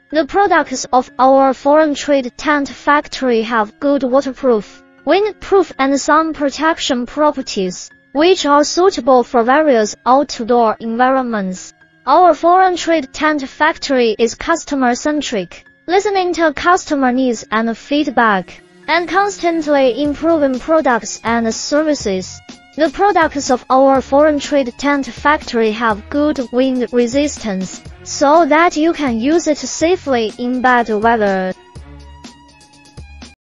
The products of our foreign trade tent factory have good waterproof, windproof and sun protection properties, which are suitable for various outdoor environments. Our foreign trade tent factory is customer-centric, listening to customer needs and feedback, and constantly improving products and services. The products of our foreign trade tent factory have good wind resistance, so that you can use it safely in bad weather.